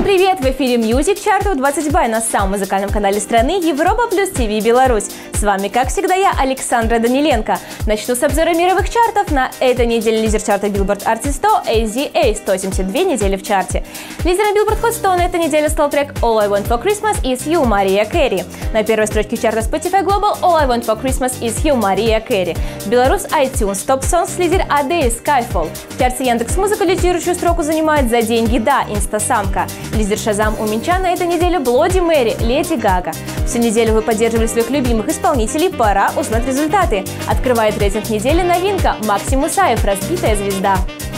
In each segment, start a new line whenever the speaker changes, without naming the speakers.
привет! В эфире Music Chart в 20 бай на самом музыкальном канале страны Европа плюс ТВ Беларусь. С вами, как всегда, я, Александра Даниленко. Начну с обзора мировых чартов. На этой неделе лидер чарта Billboard Artist 100 AZA, 172 недели в чарте. Лидером Billboard Hot 100 на этой неделе стал трек All I Want For Christmas Is You Мария Кэрри. На первой строчке чарта Spotify Global All I Want For Christmas Is You Мария Кэрри. Беларусь iTunes Top Songs лидер Adele Skyfall. В чарте Яндекс.Музыка лидирующую строку занимает «За деньги, да» Инстасамка. Лидер Шазам у Минча на этой неделе Bloody Mary Леди Гага. Всю неделю вы поддерживали своих любимых исполнителей, пора узнать результаты. Открывает рейтинг недели новинка Максим Исаев «Разбитая звезда».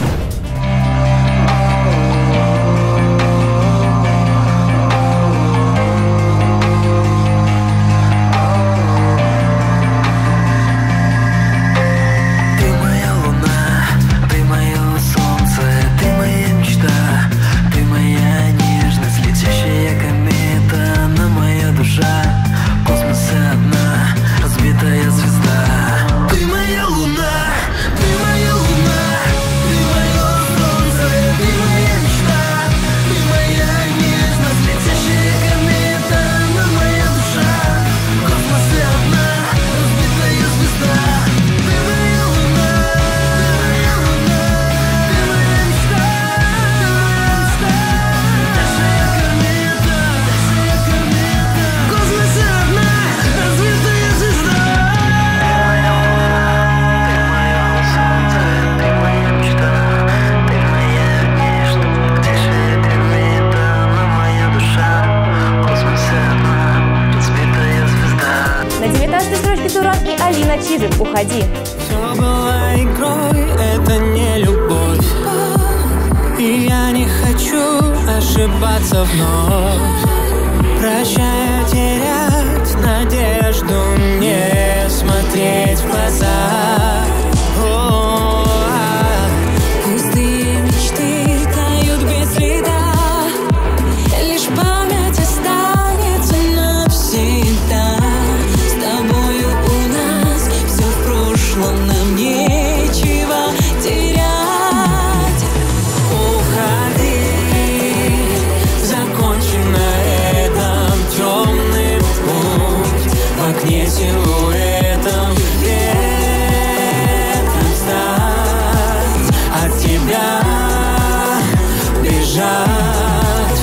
Уходи.
Все было игрой, это не любовь. И я не хочу ошибаться вновь. Прощаю терять надежду, не смотреть в глаза. Пустые мечты тают без следа. Лишь память останется навсегда. Нам нечего терять. Уходи, закончи на этом темный путь. В окне силуэтом ветром стать, от тебя бежать.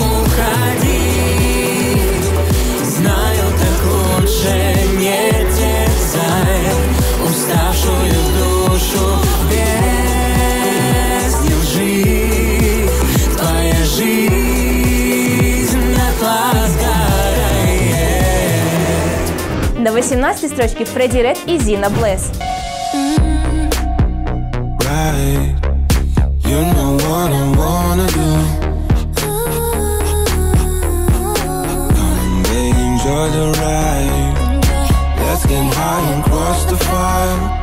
Уходи, знаю, так лучше не терзай уставшую душу без лжи. Твоя жизнь дотла сгорает.
На 18-й строчке Фредди Ред и Зина Блесс.
Right. You know what I wanna do. Come and enjoy the ride. Let's get high and cross the fire.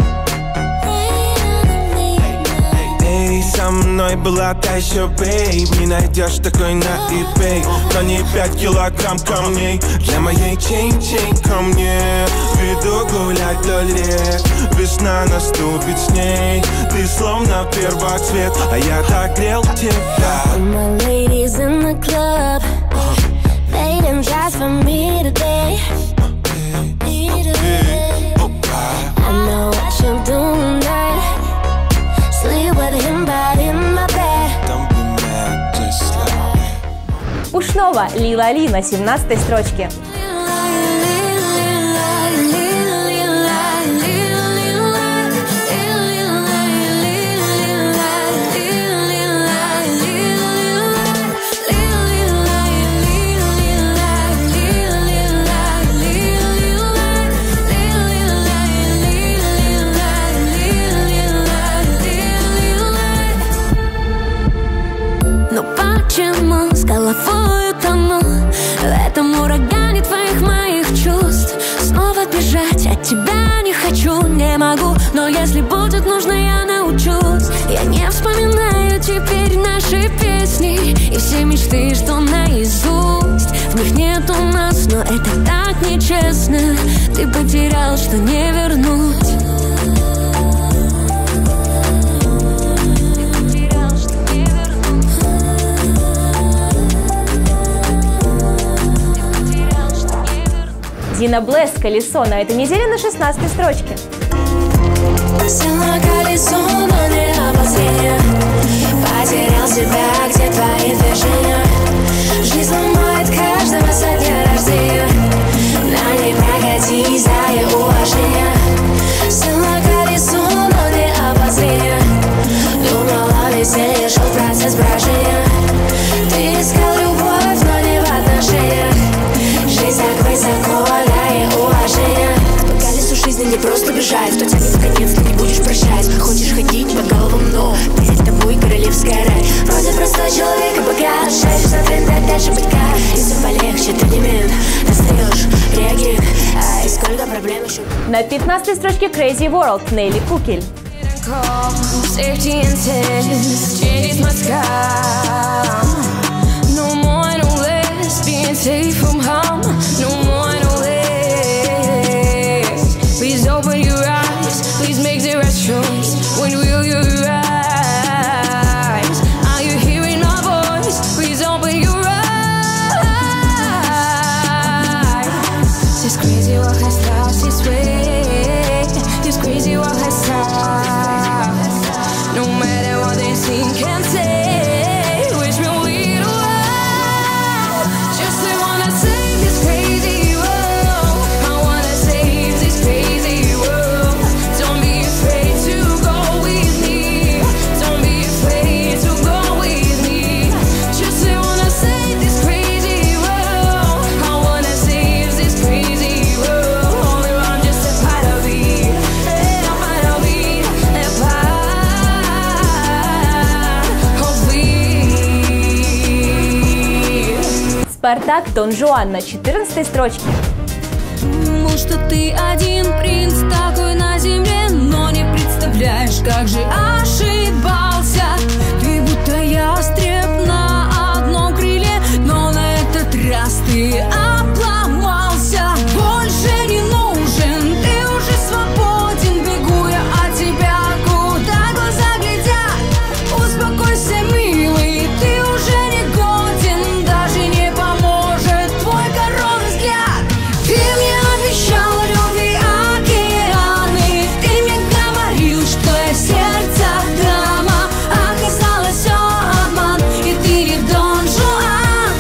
Эй, со мной была та еще бейб. Не найдешь такой на eBay. Но не 5 килограмм камней для моей чейн-чейн ко мне. Веду гулять вдоль рек. Весна наступит с ней. Ты словно первоцвет, а я так грел тебя.
My ladies in the club, they done dress for me today. I know what you're doing tonight. Sleep with him right in my bed.
Don't be mad, just like
Пушнова Лила Али на 17-й строчке.
Почему с головой тону в этом урагане твоих моих чувств? Снова бежать от тебя не хочу, не могу. Но если будет нужно, я научусь. Я не вспоминаю теперь наши песни и все мечты, что наизусть. В них нет у нас, но это так нечестно. Ты потерял, что не вернуть.
Зина Блесс «Колесо» на этой неделе на 16-й строчке.
Сел на колесо, но не обозрение. Потерял себя, где твои движения. Жизнь ломает каждого со дня рождения. На ней прокатись, дай уважение. Сел на колесо, но не обозрение. Думала веселье, шел процесс брожения. Ты искал любовь, но не в отношениях. Жизнь так высоко, дай уважение. По колесу жизни не просто бежать, кто тянет в конец, ты не будешь прощать. Хочешь ходить по головам, но перед тобой королевская рай. Вроде простой человек и богат, шаришь за тренд, дальше быть как. И все полегче, ты не мент, достаешь, реагируй. А и сколько проблем еще.
На 15-й строчке Crazy World Нелли Кукель.
Safe from harm, no more, no less. Please open your eyes, please make the right choice. When will you rise? Are you hearing my voice? Please open your eyes. This crazy world has lost its way. This crazy world has stopped. No matter what they think and say, which will lead away.
Спартак Дон Жуан на 14-й строчке.
Думал, что ты один принц такой на земле, но не представляешь, как же ошибался. Ты будто ястреб на одном крыле, но на этот раз ты обломался. Больше не нужен, ты уже свободен. Бегу я от тебя, куда глаза глядят. Успокойся, милый, ты уже не годен. Даже не поможет твой коронный взгляд. Ты мне обещал любви океаны. Ты мне говорил, что я сердце дама. Оказалось все обман, и ты не Дон Жуан.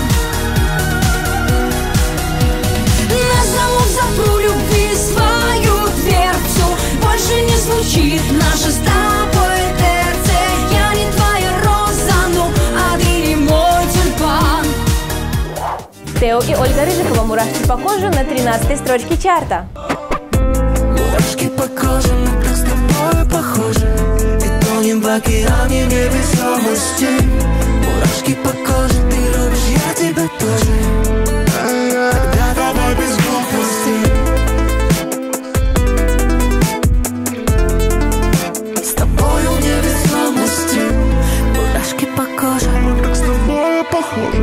На замок запру любви свою дверцу. Больше не звучит наша с тобой терция. Я не твоя роза, ну, а ты не мой тюльпан.
Тео и Ольга Рыжикова «Мурашки по коже» на 13-й строчке чарта.
Мурашки по коже, мы так с тобой похожи. И тонем в океане невесомости. Мурашки по коже, ты любишь, я тебя тоже. Тогда давай без глупостей. С тобою в невесомости. Мурашки по коже, мы так с тобой похожи.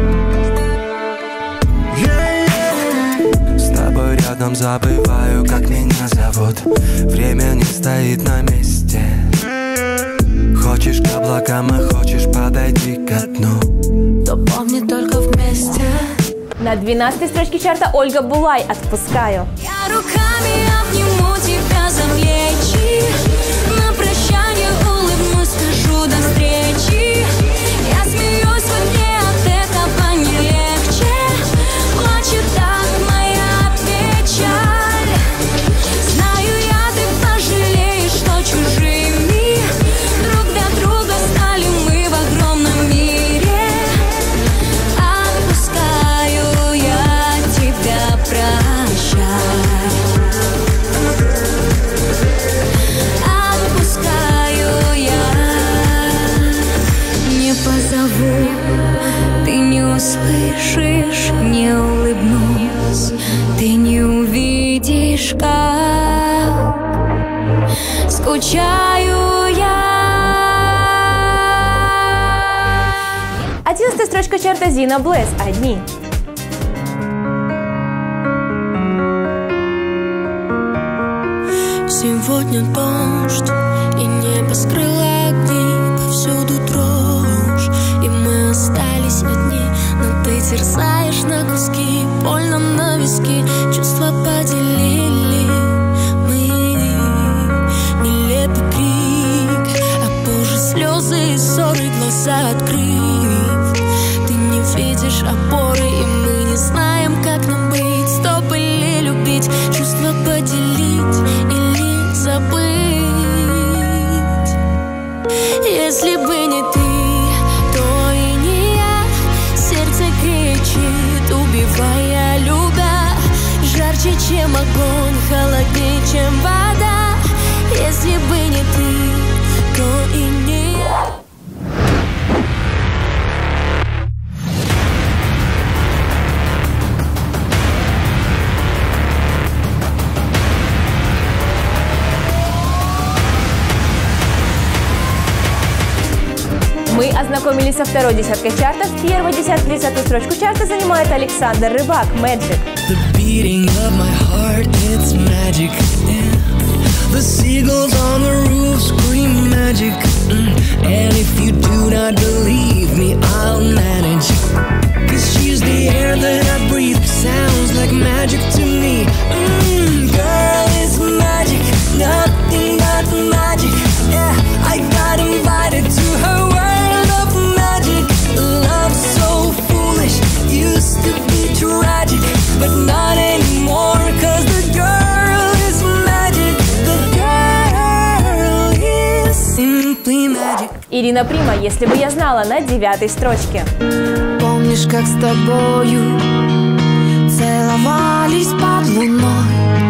С тобой рядом забываю, как меня зовут. Время не стоит на месте. Хочешь к облакам, а хочешь подойти ко дну.
То помни только вместе.
На 12-й строчке чарта Ольга Булай «Отпускаю».
Я руками обниму тебя за плечи. На прощание улыбнусь, скажу до встречи. Я смеюсь в огне, от этого не легче. Плачет так моя печаль. Знаю я, ты пожалеешь, что чужими друг для друга стали мы в огромном мире. Отпускаю я тебя, прощай. Отпускаю я. Не позову, ты не услышишь, не улыбнусь, ты не увидишь, как скучаю я.
11-я строчка чарта Зина Блесс «Одни».
Сегодня дождь, и небо скрыло огни, повсюду дрожь, и мы остались одни. Но ты терзаешь на куски, больно на виски, чувства поделили. сердце открыть. Ты не видишь опоры, и мы не знаем, как нам быть. Стоп или любить, чувства поделить или забыть. Если бы не ты, то и не я. Сердце кричит, убивая любя. Жарче, чем огонь, холоднее, чем вода. Если бы не ты, то и не я.
Мы ознакомились со второй десяткой чартов. В первой десятке 30-ю строчку чарта занимает Александр Рыбак, «Magic».
The beating of my heart, it's magic. The seagulls on the roof scream magic. And if you do not believe me, I'll manage. 'Cause she's the air that I breathe. Sounds like magic to me. Girl, it's magic. Nothing but magic. Yeah, I got invited to her world of magic. Love so foolish, used to be tragic, but not anymore, 'cause the girl is magic. The girl is simply magic.
Ирина Прима, «Если бы я знала», на 9-й строчке.
Помнишь, как с тобою целовались под луной?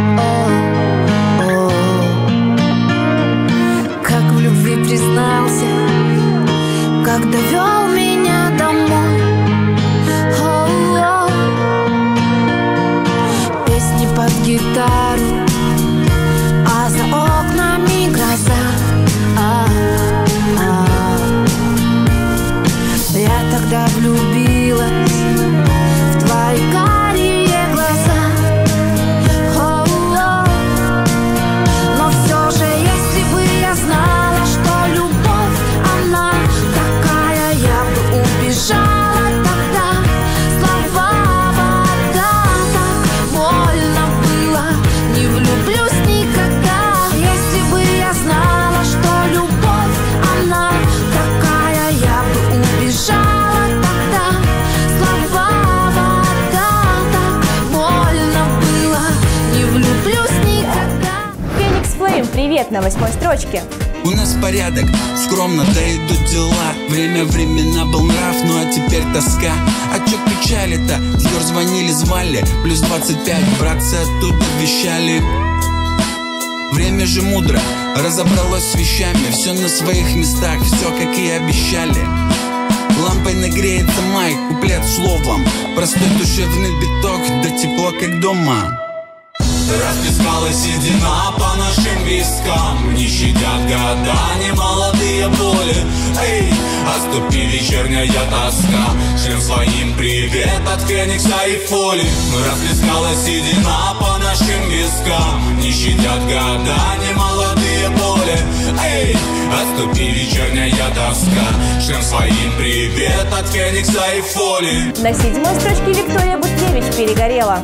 Как в любви признался, как довел меня домой. Песни под гитару, а за окнами гроза. Я тогда влюбилась в твои карие глаза. Но все же, если бы я знала, что любовь, она такая, я бы убежала тогда. Слова вода, так больно было, не влюблюсь никогда. Если бы я знала, что любовь, она такая, я бы убежала тогда. Слова вода, так больно было, не влюблюсь никогда.
Феникс Флейм, «Привет», на 8-й строчке.
У нас порядок, скромно, да идут дела. Времена был нрав, ну а теперь тоска. А чё печали-то? С гор звонили, звали. Плюс 25, братцы оттуда вещали. Время же мудро, разобралось с вещами. Все на своих местах, все как и обещали. Лампой нагреется май, куплет словом. Простой душевный биток, да тепло как дома.
Расплескалась седина по нашим вискам. Не щадят года, не молодые боли. Эй, отступи, вечерняя тоска. Шлем своим привет от Феникса и Фоли. Расплескалась седина по нашим вискам. Не щадят года, не молодые боли. Эй, отступи, вечерняя тоска. Шлем своим привет от Феникса и Фоли.
На 7-й строчке Виктория Буткевич, «Перегорела».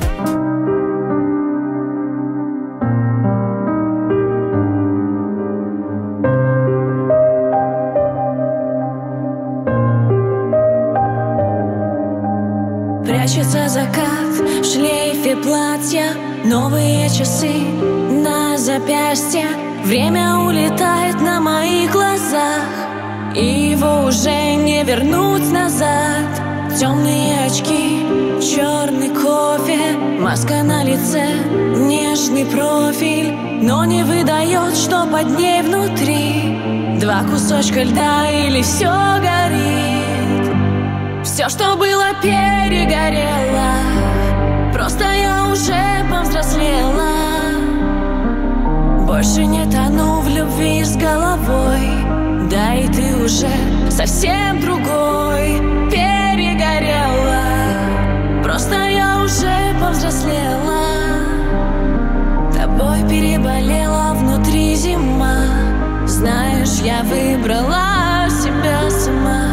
Прячется закат в шлейфе платья, новые часы на запястье. Время улетает на моих глазах, и его уже не вернуть назад. Темные очки, черный кофе, маска на лице, нежный профиль, но не выдает, что под ней внутри. 2 кусочка льда или все горит. Все, что было, перегорело. Просто я уже повзрослела. Больше не тону в любви с головой. Да и ты уже совсем другой. Перегорела. Просто я уже повзрослела. Тобой переболела внутри зима. Знаешь, я выбрала себя сама.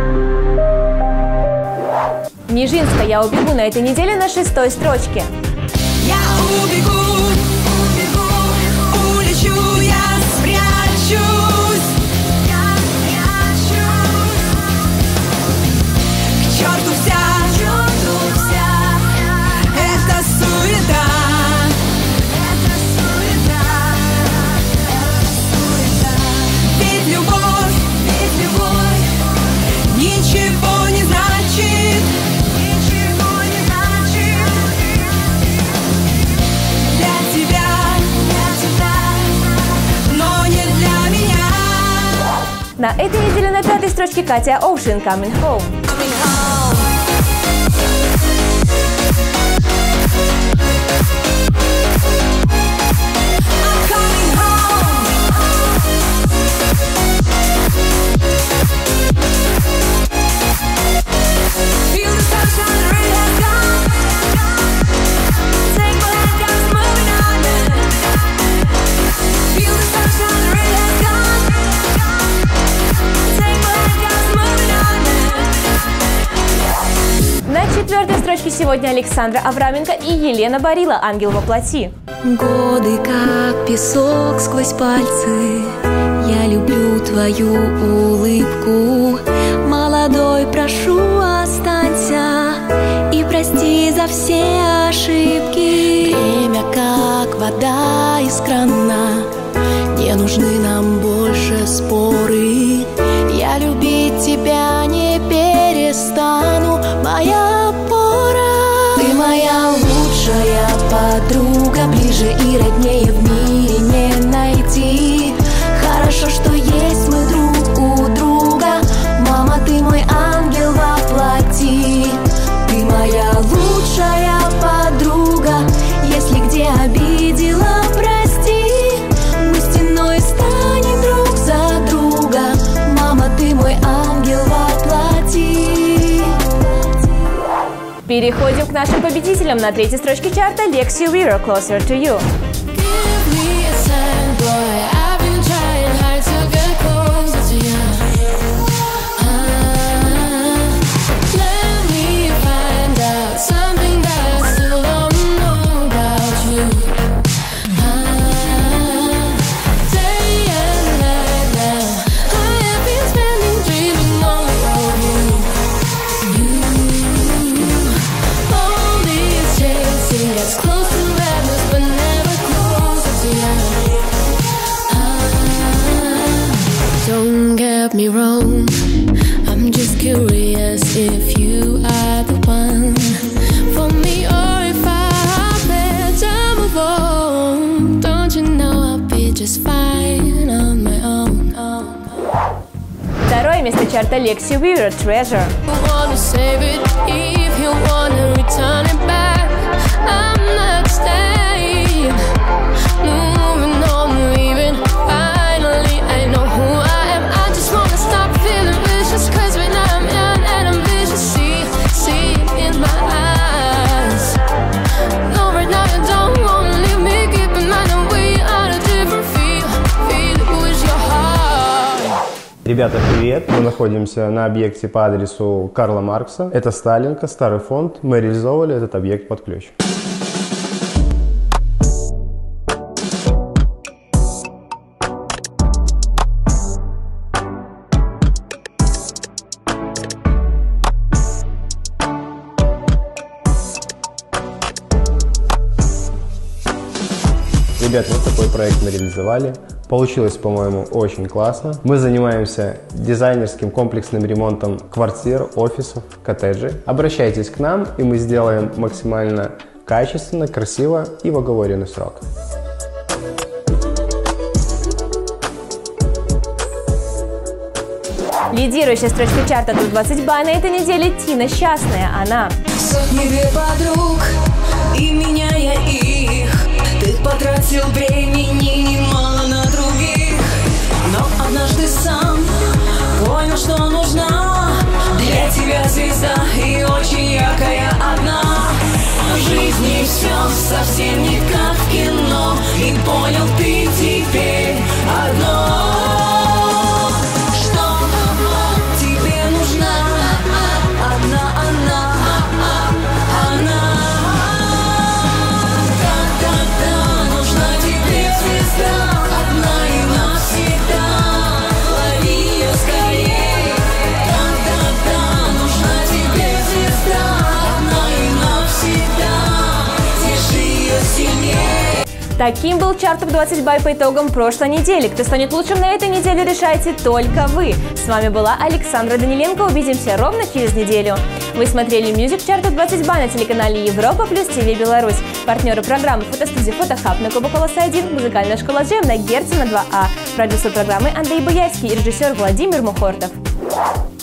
Нижинская, «Я убегу», на этой неделе на 6-й строчке.
Я убегу, убегу, улечу, я спрячусь.
этой неделе на 5-й строчке Катя Ocean Coming Home. На 4-й строчке сегодня Александра Авраменко и Елена Барила «Ангел во плоти».
Годы как песок сквозь пальцы, я люблю твою улыбку. Молодой, прошу, останься и прости за все ошибки. Время как вода из крана, не нужны нам больше споры. Я любить тебя не перестану, моя опора. Ты моя лучшая подруга, ближе и роднее в мире не найти. Хорошо, что есть мы друг у друга. Мама, ты мой ангел во плоти. Ты моя лучшая подруга, если где обидела, прости. Мы стеной станем друг за друга. Мама, ты мой ангел во плоти.
Переходим к нашим победителям. На 3-й строчке чарта Lexi Weir «Closer to You».
Me wrong, I'm just curious if you are the one for me or if I better move on. Don't you know I'll be just fine on my own.
2-е место чарта Lexi Weir «Treasure».
You wanna save it if you wanna return it back. I'm not staying, moving on, leaving. Finally, I know who I am. I just wanna stop feeling vicious, 'cause when I'm young and ambitious, see it in my eyes. No, right now you don't wanna leave me. Keep in mind that we are a different feel with your heart.
Ребята, привет! Мы находимся на объекте по адресу Карла Маркса. Это Сталинка, старый фонд. Мы реализовывали этот объект под ключ. Ребят, вот такой проект мы реализовали. Получилось, по-моему, очень классно. Мы занимаемся дизайнерским комплексным ремонтом квартир, офисов, коттеджей. Обращайтесь к нам, и мы сделаем максимально качественно, красиво и в оговоренный срок.
Лидирующая строчка чарта Топ 20 Бай на этой неделе Тина «Счастная». Она.
Сотни две подруг, и меняя их, ты потратил времени немало на других. Но однажды сам понял, что нужна для тебя звезда и очень яркая одна. В жизни все совсем не как в кино, и понял ты теперь одно.
Таким был чарт Топ 20 Бай по итогам прошлой недели. Кто станет лучшим на этой неделе, решайте только вы. С вами была Александра Даниленко. Увидимся ровно через неделю. Вы смотрели Music Chart Топ 20 Бай на телеканале Европа плюс ТВ Беларусь. Партнеры программы фотостудия Фотохаб на Кубоколоса 1, музыкальная школа Джем на Герцена 2А. Продюсер программы Андрей Боярский и режиссер Владимир Мухортов.